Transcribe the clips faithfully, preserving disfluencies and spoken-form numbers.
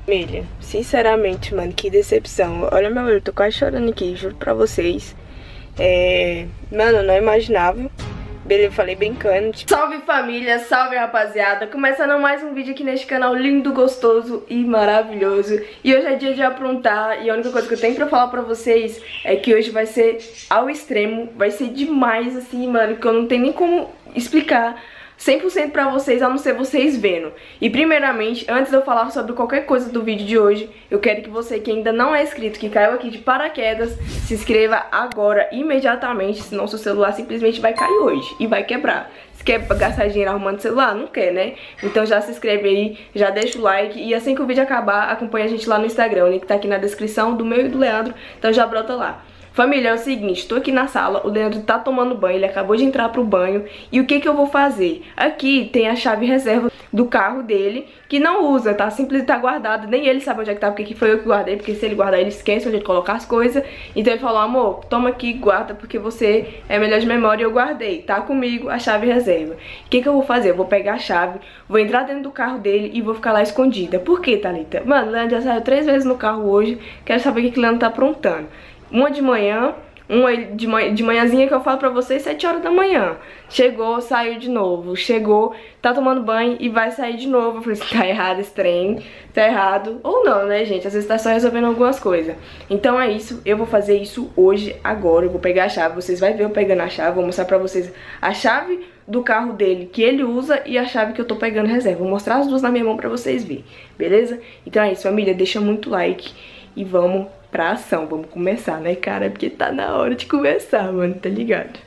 Família, sinceramente, mano, que decepção. Olha meu olho, eu tô quase chorando aqui, juro pra vocês. É... Mano, eu não imaginava. Beleza, eu falei brincando. Tipo... Salve família, salve rapaziada. Começando mais um vídeo aqui neste canal lindo, gostoso e maravilhoso. E hoje é dia de aprontar. E a única coisa que eu tenho pra falar pra vocês é que hoje vai ser ao extremo. Vai ser demais, assim, mano, que eu não tenho nem como explicar cem por cento pra vocês, a não ser vocês vendo. E primeiramente, antes de eu falar sobre qualquer coisa do vídeo de hoje, eu quero que você que ainda não é inscrito, que caiu aqui de paraquedas, se inscreva agora, imediatamente, senão seu celular simplesmente vai cair hoje e vai quebrar. Você quer gastar dinheiro arrumando celular? Não quer, né? Então já se inscreve aí, já deixa o like e assim que o vídeo acabar, acompanha a gente lá no Instagram. O link tá aqui na descrição do meu e do Leandro, então já brota lá. Família, é o seguinte, tô aqui na sala, o Leandro tá tomando banho, ele acabou de entrar pro banho. E o que que eu vou fazer? Aqui tem a chave reserva do carro dele, que não usa, tá? Simplesmente tá guardado, nem ele sabe onde é que tá, porque aqui foi eu que guardei. Porque se ele guardar, ele esquece onde ele colocar as coisas. Então ele falou, amor, toma aqui, guarda, porque você é melhor de memória. E eu guardei, tá comigo a chave reserva. O que que eu vou fazer? Eu vou pegar a chave, vou entrar dentro do carro dele e vou ficar lá escondida. Por quê, Thalita? Mano, o Leandro já saiu três vezes no carro hoje, quero saber o que que o Leandro tá aprontando. Uma de manhã, uma de, manhã, de manhãzinha que eu falo pra vocês, sete horas da manhã. Chegou, saiu de novo. Chegou, tá tomando banho e vai sair de novo. Eu falei assim, tá errado esse trem, tá errado. Ou não, né, gente? Às vezes tá só resolvendo algumas coisas. Então é isso, eu vou fazer isso hoje, agora. Eu vou pegar a chave, vocês vão ver eu pegando a chave. Vou mostrar pra vocês a chave do carro dele que ele usa e a chave que eu tô pegando reserva. Vou mostrar as duas na minha mão pra vocês verem, beleza? Então é isso, família, deixa muito like e vamos pra ação, vamos começar, né, cara? Porque tá na hora de começar, mano, tá ligado?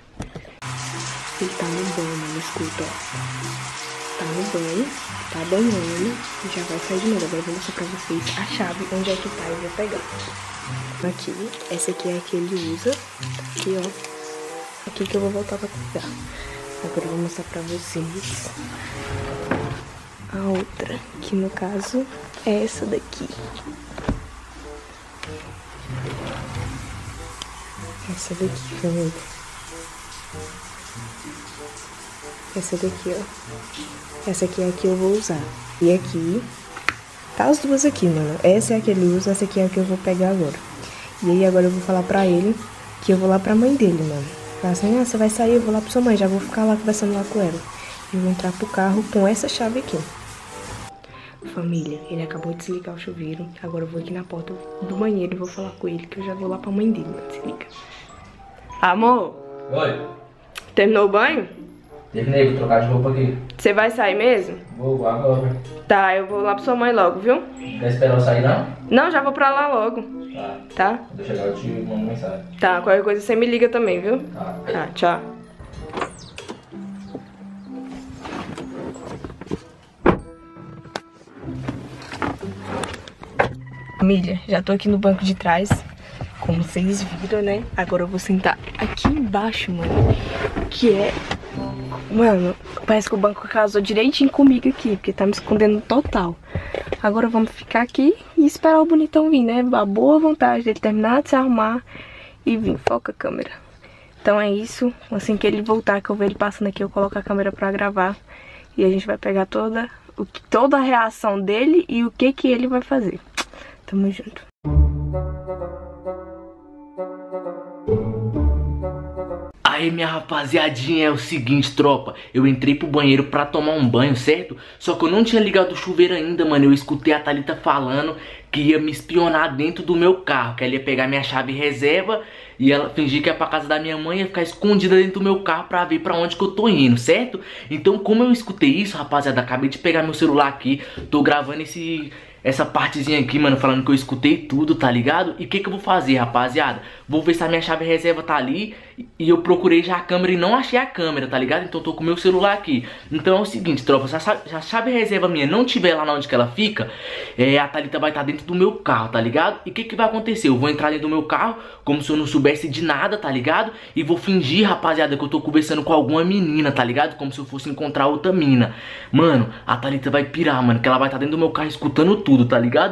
Ele tá no banho, mano, escuta, ó. Tá no banho, tá banhando e já vai sair de novo. Agora eu vou mostrar pra vocês a chave, onde é que tá, eu vou pegar. Aqui, essa aqui é a que ele usa, tá aqui, ó. Aqui que eu vou voltar pra pegar. Agora eu vou mostrar pra vocês a outra, que no caso é essa daqui. Essa daqui, família. Essa daqui, ó. Essa aqui é a que eu vou usar. E aqui, tá as duas aqui, mano. Essa é a que ele usa, essa aqui é a que eu vou pegar agora. E aí agora eu vou falar pra ele que eu vou lá pra mãe dele, mano. Fala assim, ah, você vai sair, eu vou lá pra sua mãe. Já vou ficar lá conversando lá com ela. E eu vou entrar pro carro com essa chave aqui. Família, ele acabou de desligar o chuveiro. Agora eu vou aqui na porta do banheiro e vou falar com ele que eu já vou lá pra mãe dele, mano. Se liga. Amor? Oi. Terminou o banho? Terminei, vou trocar de roupa aqui. Você vai sair mesmo? Vou agora. Tá, eu vou lá pra sua mãe logo, viu? Quer esperar eu sair, não? Não, já vou pra lá logo. Tá. Tá? Quando eu chegar eu te mando mensagem. Tá, qualquer coisa você me liga também, viu? Tá. Tá, tchau. Família, já tô aqui no banco de trás, como vocês viram, né? Agora eu vou sentar aqui embaixo, mano. Que é... Mano, parece que o banco casou direitinho comigo aqui, porque tá me escondendo total. Agora vamos ficar aqui e esperar o bonitão vir, né? A boa vontade dele terminar de se arrumar e vir. Foca a câmera. Então é isso. Assim que ele voltar, que eu ver ele passando aqui, eu coloco a câmera pra gravar. E a gente vai pegar toda, o, toda a reação dele e o que que ele vai fazer. Tamo junto. Aí, minha rapaziadinha, é o seguinte, tropa. Eu entrei pro banheiro pra tomar um banho, certo? Só que eu não tinha ligado o chuveiro ainda, mano. Eu escutei a Thalita falando que ia me espionar dentro do meu carro, que ela ia pegar minha chave reserva e ela fingir que ia pra casa da minha mãe e ia ficar escondida dentro do meu carro pra ver pra onde que eu tô indo, certo? Então, como eu escutei isso, rapaziada, acabei de pegar meu celular aqui, tô gravando esse... essa partezinha aqui, mano, falando que eu escutei tudo, tá ligado? E o que que eu vou fazer, rapaziada? Vou ver se a minha chave reserva tá ali. E eu procurei já a câmera e não achei a câmera, tá ligado? Então eu tô com o meu celular aqui. Então é o seguinte, tropa, se a, se a chave reserva minha não tiver lá onde que ela fica, é, a Thalita vai estar dentro do meu carro, tá ligado? E o que que vai acontecer? Eu vou entrar dentro do meu carro como se eu não soubesse de nada, tá ligado? E vou fingir, rapaziada, que eu tô conversando com alguma menina, tá ligado? Como se eu fosse encontrar outra mina. Mano, a Thalita vai pirar, mano, que ela vai estar dentro do meu carro escutando tudo, tá ligado?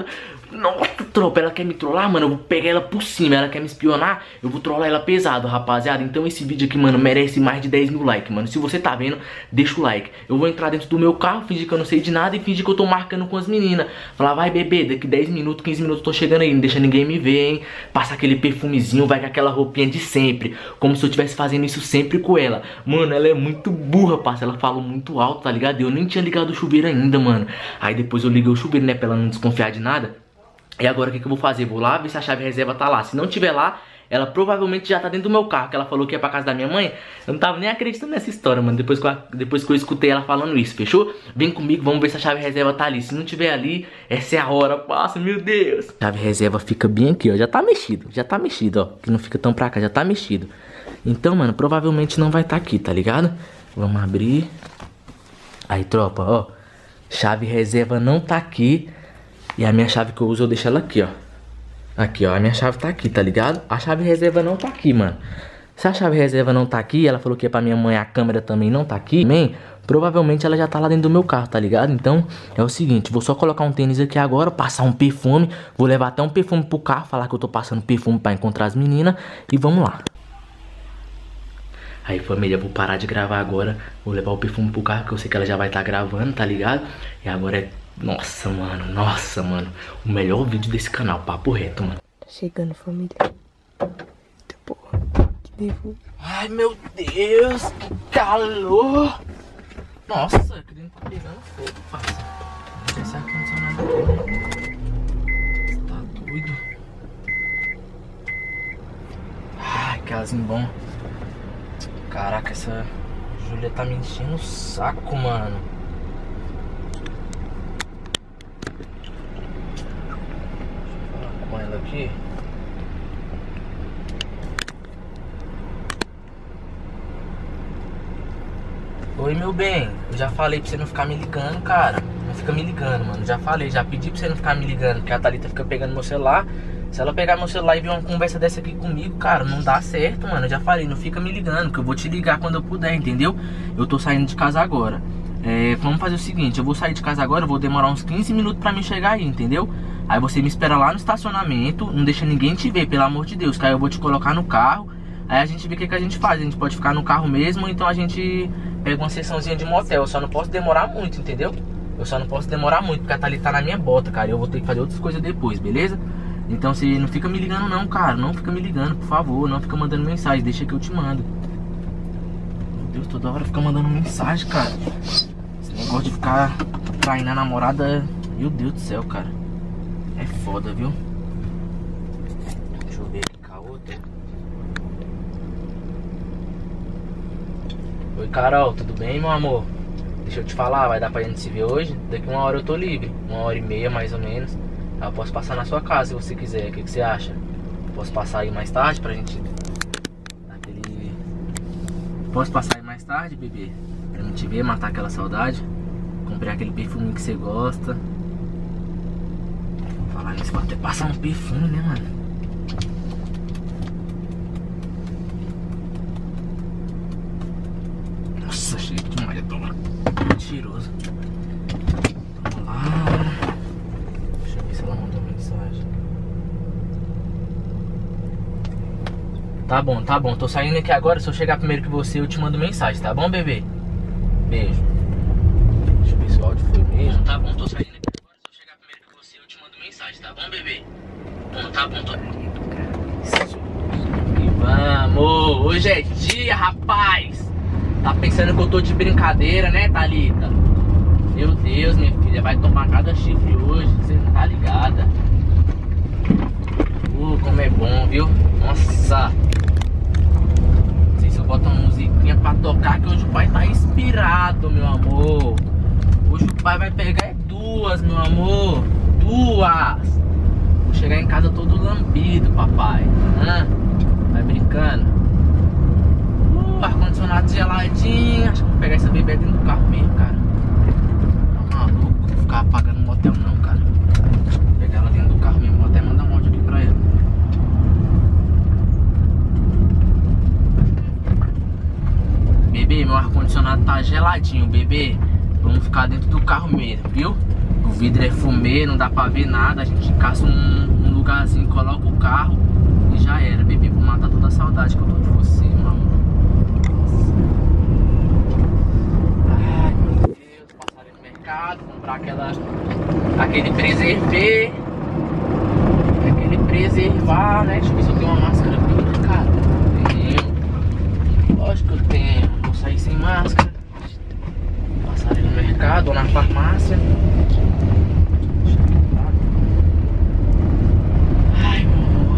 Nossa, tropa, ela quer me trollar, mano, eu vou pegar ela por cima. Ela quer me espionar, eu vou trollar ela pesado, rapaziada. Então esse vídeo aqui, mano, merece mais de dez mil likes, mano. Se você tá vendo, deixa o like. Eu vou entrar dentro do meu carro, fingir que eu não sei de nada e fingir que eu tô marcando com as meninas. Falar, vai bebê, daqui dez minutos, quinze minutos eu tô chegando aí, não deixa ninguém me ver, hein. Passa aquele perfumezinho, vai com aquela roupinha de sempre, como se eu estivesse fazendo isso sempre com ela. Mano, ela é muito burra, parça, ela fala muito alto, tá ligado? Eu nem tinha ligado o chuveiro ainda, mano. Aí depois eu liguei o chuveiro, né, pra ela não desconfiar de nada. E agora o que, que eu vou fazer? Vou lá ver se a chave reserva tá lá. Se não tiver lá, ela provavelmente já tá dentro do meu carro, que ela falou que ia pra casa da minha mãe. Eu não tava nem acreditando nessa história, mano, depois que, eu, depois que eu escutei ela falando isso, fechou? Vem comigo, vamos ver se a chave reserva tá ali. Se não tiver ali, essa é a hora, passa, meu Deus. A chave reserva fica bem aqui, ó, já tá mexido, já tá mexido, ó. Que não fica tão pra cá, já tá mexido. Então, mano, provavelmente não vai tá aqui, tá ligado? Vamos abrir. Aí, tropa, ó, chave reserva não tá aqui. E a minha chave que eu uso, eu deixo ela aqui, ó. Aqui, ó, a minha chave tá aqui, tá ligado? A chave reserva não tá aqui, mano. Se a chave reserva não tá aqui, ela falou que ia pra minha mãe, a câmera também não tá aqui, man, provavelmente ela já tá lá dentro do meu carro, tá ligado? Então, é o seguinte, vou só colocar um tênis aqui agora, passar um perfume, vou levar até um perfume pro carro, falar que eu tô passando perfume pra encontrar as meninas, e vamos lá. Aí, família, vou parar de gravar agora, vou levar o perfume pro carro, que eu sei que ela já vai estar gravando, tá ligado? E agora é... Nossa, mano, nossa, mano, o melhor vídeo desse canal, papo reto, mano. Tá chegando, família. Eita porra, que nervoso. Ai, meu Deus, que calor. Nossa, aqui dentro tá pegando fogo, parça. Não sei se é ar-condicionado aqui. Você tá doido? Ai, que casinho bom. Caraca, essa Júlia tá me enchendo o saco, mano. Com ela aqui. Oi, meu bem, eu já falei pra você não ficar me ligando, cara. Não fica me ligando, mano. Já falei, já pedi pra você não ficar me ligando, porque a Thalita fica pegando meu celular. Se ela pegar meu celular e ver uma conversa dessa aqui comigo, cara, não dá certo, mano. Eu já falei, não fica me ligando, que eu vou te ligar quando eu puder, entendeu? Eu tô saindo de casa agora. É, vamos fazer o seguinte, eu vou sair de casa agora, eu vou demorar uns quinze minutos pra mim chegar aí, entendeu? Aí você me espera lá no estacionamento, não deixa ninguém te ver, pelo amor de Deus, que aí eu vou te colocar no carro. Aí a gente vê o que, que a gente faz, a gente pode ficar no carro mesmo, então a gente pega uma sessãozinha de motel. Eu só não posso demorar muito, entendeu? Eu só não posso demorar muito, porque a Thalita tá na minha bota, cara, e eu vou ter que fazer outras coisas depois, beleza? Então você não fica me ligando não, cara, não fica me ligando, por favor, não fica mandando mensagem, deixa que eu te mando. Meu Deus, toda hora fica mandando mensagem, cara. Esse negócio de ficar traindo a namorada, meu Deus do céu, cara. É foda, viu? Deixa eu ver aqui com a outra. Oi, Carol, tudo bem, meu amor? Deixa eu te falar, vai dar pra gente se ver hoje? Daqui uma hora eu tô livre, uma hora e meia mais ou menos. Eu posso passar na sua casa se você quiser, o que, que você acha? Posso passar aí mais tarde pra gente... Aquele... Posso passar aí mais tarde, bebê? Pra gente ver, matar aquela saudade. Comprei aquele perfume que você gosta. Falar nisso, vou até passar um perfume, né, mano? Nossa, cheio demais, eu tô mentiroso. Vamos lá. Deixa eu ver se ela mandou mensagem. Tá bom, tá bom, tô saindo aqui agora. Se eu chegar primeiro que você, eu te mando mensagem, tá bom, bebê? Beijo. Deixa eu ver se o áudio foi mesmo. Tá bom, tô saindo aqui agora. Se eu chegar primeiro que você, eu te mando mensagem, tá bom, bebê? Bom, tá bom, tô... E vamos! Hoje é dia, rapaz! Tá pensando que eu tô de brincadeira, né, Thalita? Meu Deus, minha filha, vai tomar cada chifre hoje, você não tá ligada. Uh, como é bom, viu? Nossa! Não sei se eu boto uma musiquinha pra tocar, que hoje o pai tá inspirado, meu amor. Hoje o pai vai pegar é duas, meu amor. Duas! Vou chegar em casa todo lambido, papai. Hã? Vai brincando? Uh, ar-condicionado geladinho. Acho que vou pegar essa bebê dentro do carro mesmo, cara. Tá maluco? Não vou ficar apagando no motel não, cara. Vou pegar ela dentro do carro mesmo. Vou até mandar um áudio aqui pra ela. Bebê, meu ar-condicionado tá geladinho, bebê. Vamos ficar dentro do carro mesmo, viu? O vidro é fumê, não dá pra ver nada. A gente caça um, um lugarzinho, coloca o carro e já era, bebê. Vou matar toda a saudade que eu tô de você, meu amor. Ai, meu Deus, passar ali no mercado, comprar aquela, aquele preserver, aquele preservar, né? Deixa eu ver se eu tenho uma máscara aqui, cara. Tenho. Lógico que eu tenho. Vou sair sem máscara. Passar ali no mercado ou na farmácia. Ai, meu amor.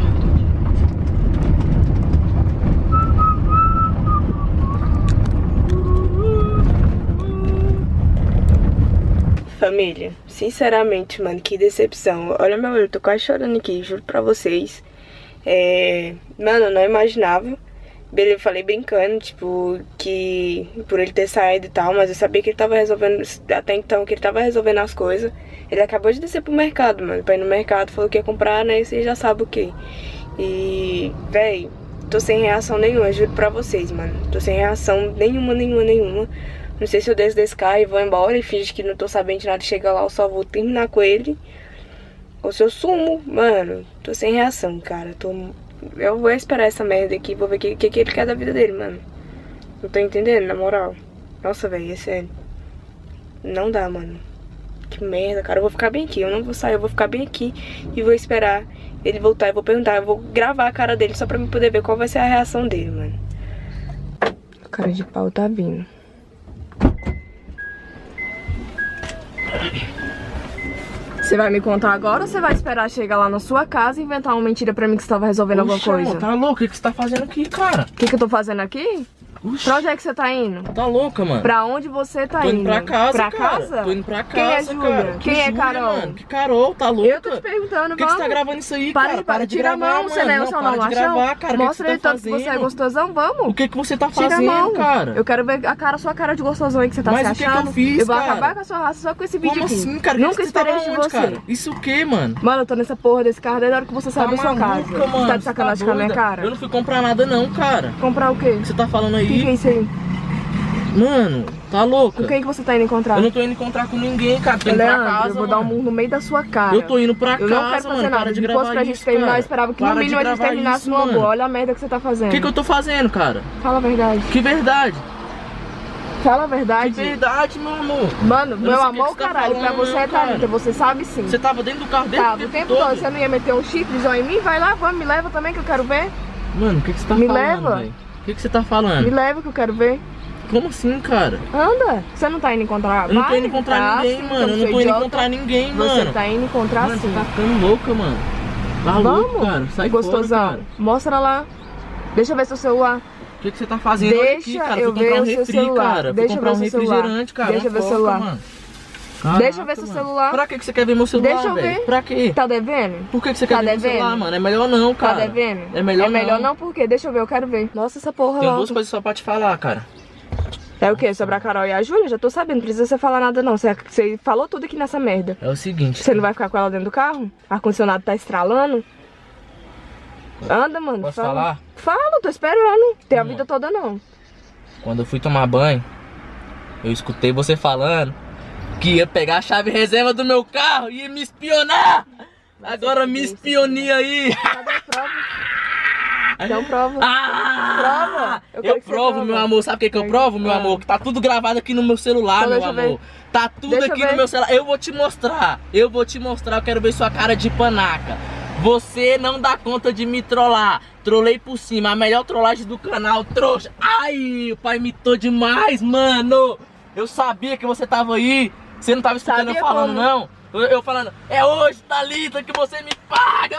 Família, sinceramente, mano, que decepção. Olha meu olho, eu tô quase chorando aqui, juro pra vocês. É... Mano, eu não imaginava. Eu falei brincando, tipo, que por ele ter saído e tal, mas eu sabia que ele tava resolvendo, até então, que ele tava resolvendo as coisas. Ele acabou de descer pro mercado, mano, pra ir no mercado, falou que ia comprar, né, você já sabe o que. E, véi, tô sem reação nenhuma, juro pra vocês, mano. Tô sem reação nenhuma, nenhuma, nenhuma. Não sei se eu desço desse carro e vou embora e finge que não tô sabendo de nada, chega lá, eu só vou terminar com ele. Ou se eu sumo, mano, tô sem reação, cara, tô... Eu vou esperar essa merda aqui, vou ver o que, que, que ele quer da vida dele, mano. Não tô entendendo, na moral. Nossa, velho, é sério. Não dá, mano. Que merda, cara. Eu vou ficar bem aqui, eu não vou sair, eu vou ficar bem aqui e vou esperar ele voltar. Eu vou perguntar, eu vou gravar a cara dele só pra mim poder ver qual vai ser a reação dele, mano. A cara de pau tá vindo. Você vai me contar agora ou você vai esperar chegar lá na sua casa e inventar uma mentira pra mim que você tava resolvendo alguma Oxe, coisa? amor, tá louco? O que, que você tá fazendo aqui, cara? O que, que eu tô fazendo aqui? Oxe. Pra onde é que você tá indo? Tá louca, mano? Pra onde você tá tô indo? indo? Pra casa, pra cara. casa? Tô indo pra casa, Quem é Júlia? cara. Quem que é Júlia, Carol? Mano? Que Carol, tá louca? Eu tô te perguntando, Por que, que você tá gravando isso aí, para cara? De, para de tira gravar, a mão, mano. você não é o seu para não de gravar, cara. Mostra ele o que, que tanto você que tá você é gostosão, vamos? O que, que você tá Tira fazendo, a mão, cara? Eu quero ver a cara, sua cara de gostosão aí que você tá Mas se o que achando. que eu fiz, Eu vou cara? acabar com a sua raça só com esse vídeo Como aqui. assim, cara? Nunca que que esperei você isso de tava você. onde, cara? Isso o que, mano? Mano, eu tô nessa porra desse carro desde a hora que você saiu da sua casa. maluca, mano? Você tá de sacanagem tá com a minha doida? cara? Eu não fui comprar nada não, cara. Comprar o quê? O que você tá falando aí? O que, que é isso aí? Mano, tá louca? Com quem que você tá indo encontrar? Eu não tô indo encontrar com ninguém, cara. Tô indo Leandro, pra casa, eu vou dar um mano. murro no meio da sua cara. Eu tô indo pra Eu casa, não quero fazer mano. nada. Para de Se gravar fosse pra isso, gente terminar, cara. eu esperava que Para no mínimo de a gente gravar terminasse isso, numa mano. boa. Olha a merda que você tá fazendo. O que que eu tô fazendo, cara? Fala a verdade. Que verdade? Fala a verdade. Que verdade, meu amor. Mano, Eu meu não sei o que amor, que você tá caralho, pra falando, você é cara. Thalita, você sabe sim. Você tava dentro do carro desde Tá, o o tempo, tempo todo? todo, você não ia meter um chifrezão em mim? Vai lá, vamos, me leva também que eu quero ver. Mano, o que que você tá Me falando, leva. velho? O que que você tá falando? Me leva que eu quero ver. Como assim, cara? Anda, você não tá indo encontrar? Eu não tô Vai, indo encontrar tá, ninguém, sim, mano. então Eu não você tô indo idiota. encontrar ninguém, Você mano. tá indo encontrar Mano, sim. você tá ficando louca, mano. Tá louco, cara. Sai gostosão. fora, cara. Mostra lá. Deixa eu ver seu celular. O que que você tá fazendo? Olha aqui, Deixa cara. eu Fui comprar ver um o seu refri, celular. cara. Fui Deixa eu comprar ver um o seu celular. refrigerante, cara. Deixa eu ver o Foca, celular. mano. Deixa eu ver Caraca, seu mano. celular. Pra que que você quer ver meu celular, Deixa eu velho? ver. Pra quê? Tá devendo? Por que que você quer Tá ver meu devendo? celular, mano? É melhor não, cara. Tá devendo? É melhor É melhor não. não, por quê? Deixa eu ver, eu quero ver. Nossa, essa porra Tem lá. duas coisas só pra te falar, cara. É o quê? Sobre a Carol e a Júlia? Já tô sabendo, não precisa você falar nada não. Você, você falou tudo aqui nessa merda. É o seguinte. Você não vai ficar com ela dentro do carro? O ar-condicionado tá estralando? Anda, mano. Posso fala. falar? Fala, tô esperando. Tem a Hum. vida toda não. Quando eu fui tomar banho, eu escutei você falando que ia pegar a chave reserva do meu carro e ia me espionar. Agora me espionia aí. Cadê a prova? Então prova. Ah! Prova. Eu quero Eu que você provo, prova. meu amor. Sabe o que, que eu provo, meu Ah. amor? Que tá tudo gravado aqui no meu celular, Então meu deixa eu amor. ver. Tá tudo Deixa eu aqui ver. no meu celular. Eu vou te mostrar. Eu vou te mostrar. Eu quero ver sua cara de panaca. Você não dá conta de me trollar. Trolei por cima. A melhor trollagem do canal, trouxa. Ai, o pai imitou demais, mano. Eu sabia que você tava aí. Você não tava escutando Sabia eu falando, como? não? Eu, eu falando, é hoje, Thalita, que você me paga.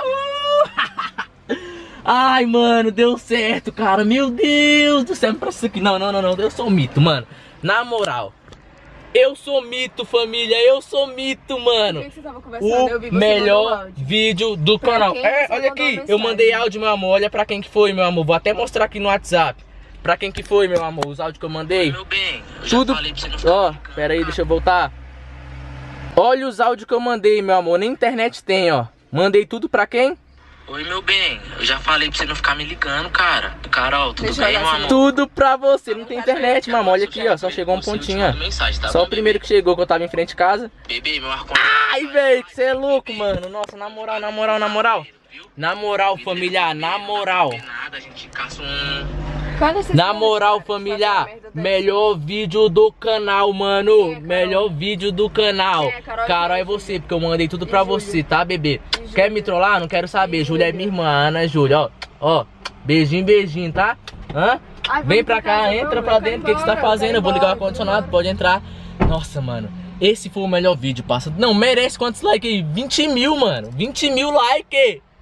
Uh! Ai, mano, deu certo, cara. Meu Deus do céu, não precisa aqui. Não, não, não, não. Eu sou mito, mano. Na moral. Eu sou mito, família. Eu sou mito, mano. Por que você tava conversando? Eu vi O você mandou melhor áudio. vídeo do Pra canal. quem É, você olha mandou aqui. mensagem? Eu mandei áudio, meu amor. Olha pra quem que foi, meu amor. Vou até mostrar aqui no WhatsApp. Pra quem que foi, meu amor. Os áudios que eu mandei. Meu bem, eu já Tudo. falei pra você não ficar Ó, brincando, pera aí, tá? deixa eu voltar. Olha os áudios que eu mandei, meu amor. Na internet tem, ó. Mandei tudo pra quem? Oi, meu bem, eu já falei pra você não ficar me ligando, cara. Carol, tudo Deixa bem, eu meu olhar amor? Tudo pra você, não tem internet, mamãe. Olha aqui, ó, só chegou um pontinho, ó. Só o primeiro que chegou, que eu tava em frente de casa. Bebê, meu arco. Ai, velho, que você é louco, mano. Nossa, na moral, na moral, na moral. Na moral, família, na moral. A gente caça um... Na moral, família, melhor vídeo do canal, mano. Melhor vídeo do canal. Carol é você, porque eu mandei tudo pra você, tá, bebê? Quer me trollar? Não quero saber. Júlia é minha irmã, Ana Júlia, ó. Ó, beijinho, beijinho, tá? Hã? Vem pra cá, entra pra dentro. O que que você tá fazendo? Eu vou ligar o ar-condicionado, pode entrar. Nossa, mano, esse foi o melhor vídeo, passa. Não, merece quantos likes aí? vinte mil, mano. vinte mil likes.